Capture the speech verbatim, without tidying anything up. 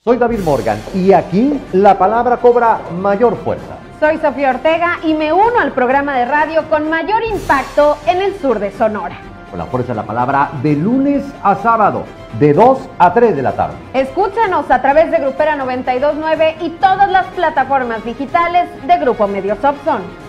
Soy David Morgan y aquí la palabra cobra mayor fuerza. Soy Sofía Ortega y me uno al programa de radio con mayor impacto en el sur de Sonora. Con la fuerza de la palabra de lunes a sábado, de dos a tres de la tarde. Escúchanos a través de Grupera noventa y dos punto nueve y todas las plataformas digitales de Grupo Medios Opson.